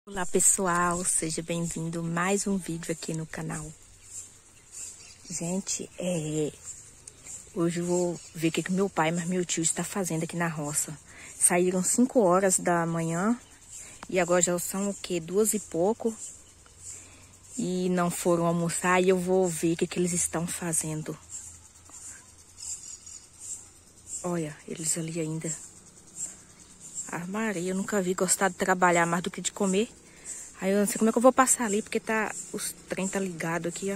Olá pessoal, seja bem-vindo a mais um vídeo aqui no canal. Gente, hoje eu vou ver o que meu pai e meu tio está fazendo aqui na roça. Saíram 5 horas da manhã e agora já são o quê? 2 e pouco. E não foram almoçar e eu vou ver o que eles estão fazendo. Olha, eles ali ainda. Ah, Maria, eu nunca vi gostar de trabalhar mais do que de comer. Aí eu não sei como é que eu vou passar ali, porque os trem tá ligado aqui, ó.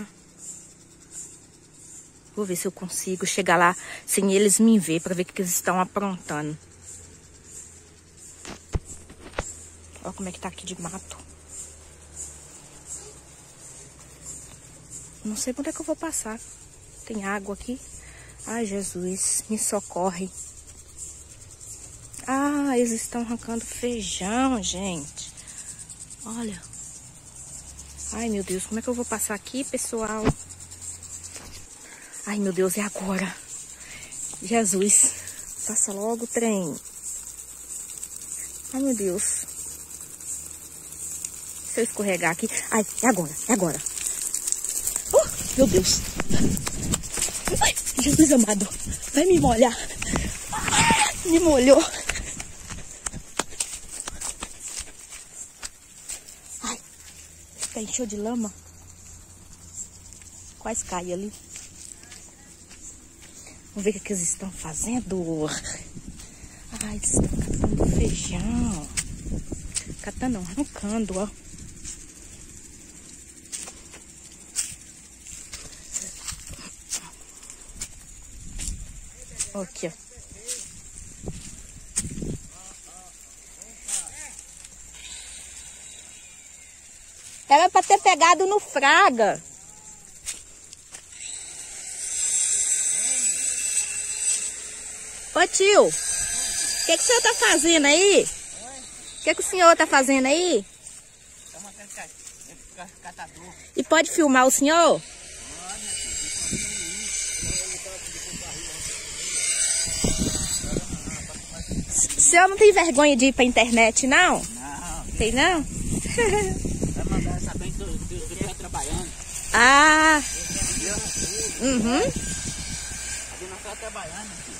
Vou ver se eu consigo chegar lá sem eles me ver, pra ver o que eles estão aprontando. Olha como é que tá aqui de mato. Não sei por onde é que eu vou passar. Tem água aqui. Ai, Jesus, me socorre. Ah, eles estão arrancando feijão, gente. Olha. Ai, meu Deus, como é que eu vou passar aqui, pessoal? Ai, meu Deus, é agora. Jesus, passa logo o trem. Ai, meu Deus. Se eu escorregar aqui... Ai, é agora, é agora. Meu Deus. Ai, Jesus amado, vai me molhar. Me molhou. Ai, tá encheu de lama. Quase cai ali. Vamos ver o que eles estão fazendo. Ai, eles estão catando feijão. Catando, não, arrancando, ó. Aqui, ó. Era pra ter pegado no Fraga. Ô tio, o que o senhor tá fazendo aí? O que o senhor tá fazendo aí? E pode filmar o senhor? O senhor não tem vergonha de ir pra internet, não? Não. Tem não? Vai mandar saber que tu tá trabalhando. Ah. Uhum. Aqui nós tá trabalhando, filho.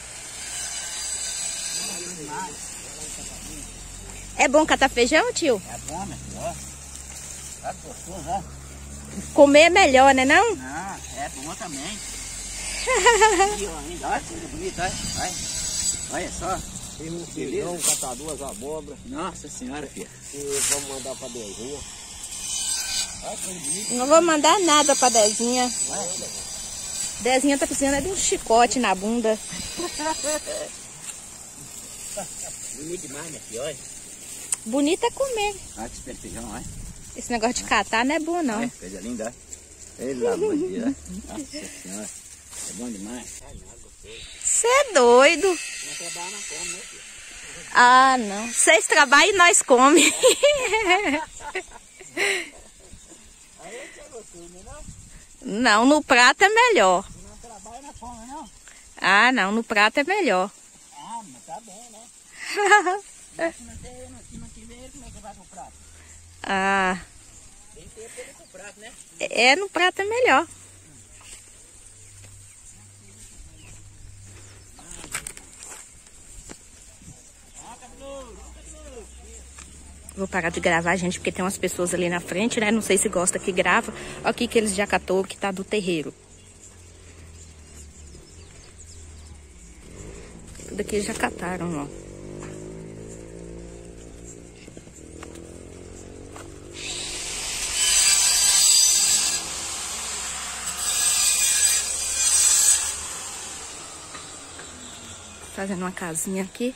É bom catar feijão, tio? É bom, meu filho, ó. Tá gostoso, ó. Comer é melhor, né não? Não, é bom também. Aqui, ó, ainda, olha que coisa bonita, olha. Olha só. Tem um feijão, catar 2 abóbora. Nossa senhora, filha. E vamos mandar pra Dezinha. Olha que coisa bonita. Não vou mandar nada pra Dezinha. Dezinha tá precisando de um chicote na bunda. Bonito demais, minha filha, olha. Bonito é comer. Olha que espelho de feijão, olha. Esse negócio de catar não é bom, não. Olha, coisa linda, olha. Pelo amor de Deus, olha. Nossa senhora. É bom demais. Você é doido. Não trabalha na fome, né, filha? Ah, não. Vocês trabalham e nós comemos. Aí é que é gostoso, não? Não, no prato é melhor. Não trabalha na fome, não? Ah, não, no prato é melhor. Ah, mas tá bem, né? Se não tiver, como é que vai pro prato? Ah, Tem que ter ele pro prato, né? no prato é melhor. Vou parar de gravar, gente, porque tem umas pessoas ali na frente, né? Não sei se gosta que grava. Olha aqui que eles já catou, que tá do terreiro. Tudo aqui eles já cataram, ó. Fazendo uma casinha aqui.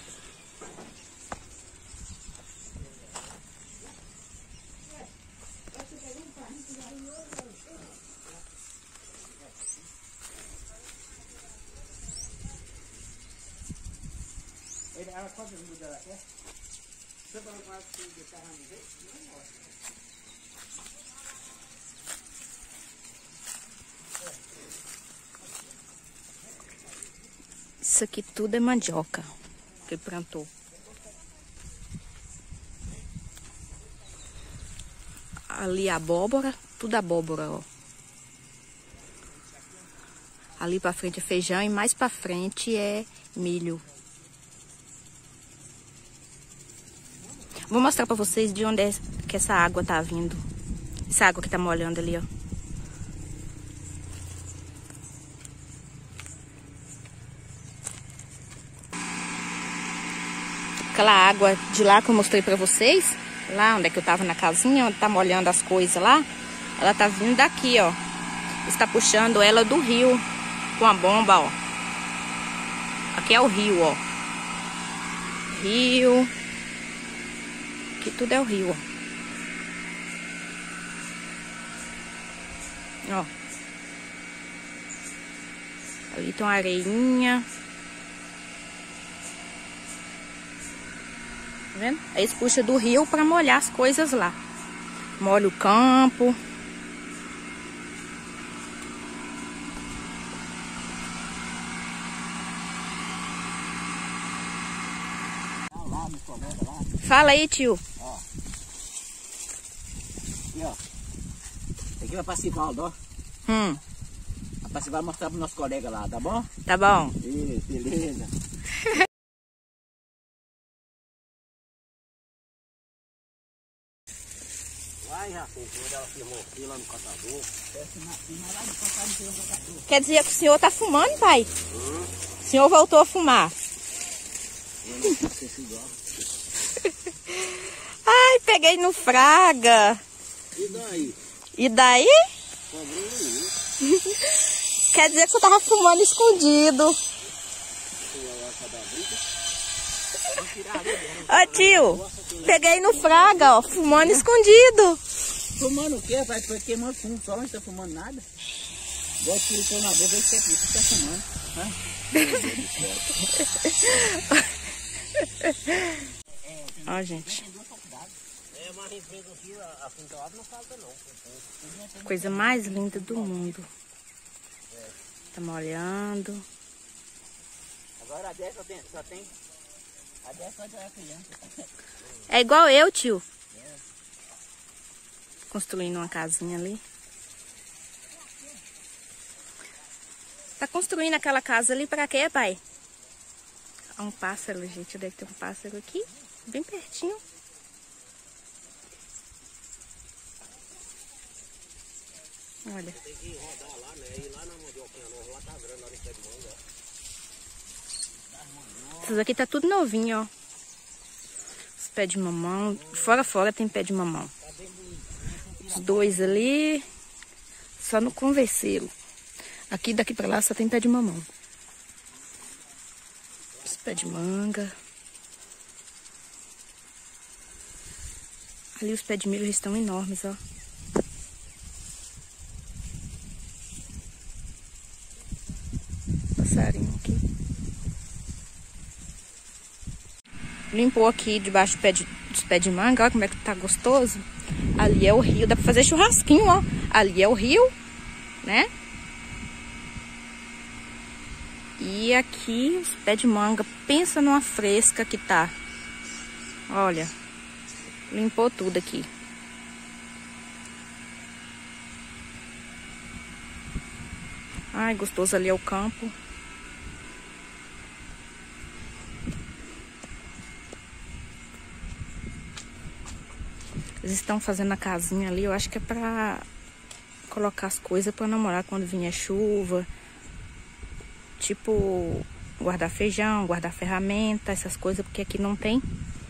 Isso aqui tudo é mandioca que plantou. Ali a abóbora, tudo abóbora, ó. Ali pra frente é feijão e mais pra frente é milho. Vou mostrar pra vocês de onde é que essa água tá vindo. Essa água que tá molhando ali, ó. Aquela água de lá que eu mostrei pra vocês, lá onde é que eu tava na casinha, onde tá molhando as coisas lá, ela tá vindo daqui, ó. Está puxando ela do rio com a bomba, ó. Aqui é o rio, ó. Rio. Aqui tudo é o rio, ó. Ó. Ali tem uma areinha. Tá vendo? Aí eles puxam do rio pra molhar as coisas lá. Molha o campo. Fala aí, tio. Ó. Aqui, ó. Aqui vai pra Sivaldo, ó. Vai pra Sivaldo mostrar pro nosso colega lá, tá bom? Tá bom. Isso, beleza. Vai, Rafinha, quando ela filmou aqui lá no catador. Quer dizer que o senhor tá fumando, pai? O senhor voltou a fumar. Eu não sei se é igual. Ai, peguei no fraga. E daí? E daí? Quer dizer que você tava fumando escondido. Ó, tio, peguei no fraga, ó, fumando escondido. Fumando o quê, pai? Foi queimando fumo só, não tá fumando nada. Bota o pão na boca, vê se você tá fumando. Ó, gente. Coisa mais linda do mundo. Tá molhando. Agora a 10 só tem. A 10 só é criança. É igual eu, tio. Construindo uma casinha ali. Tá construindo aquela casa ali pra quê, pai? Há um pássaro, gente. Deve ter um pássaro aqui, bem pertinho. Olha. Tem que rodar lá, né? Ir lá na mandioquinha nova, lá tá grande, lá no pé de manga, ó. Esses aqui tá tudo novinho, ó. Os pés de mamão. Fora tem pé de mamão. Os dois ali, só no converseiro. Aqui, daqui pra lá, só tem pé de mamão. Os pés de manga. Ali os pés de milho já estão enormes, ó. Passarinho aqui. Limpou aqui debaixo dos pés de manga, olha como é que tá gostoso. Ali é o rio, dá pra fazer churrasquinho, ó. Ali é o rio, né? E aqui os pés de manga, pensa numa fresca que tá. Olha, limpou tudo aqui. Ai, gostoso, ali é o campo. Eles estão fazendo a casinha ali, eu acho que é pra colocar as coisas pra namorar quando vier chuva. Tipo, guardar feijão, guardar ferramenta, essas coisas, porque aqui não tem.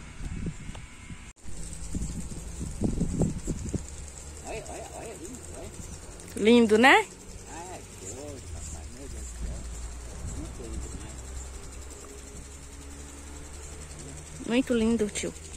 Olha, lindo, olha. Lindo, né? Ai, que hoje, papai, meu Deus do céu. Muito lindo demais. Muito lindo, tio.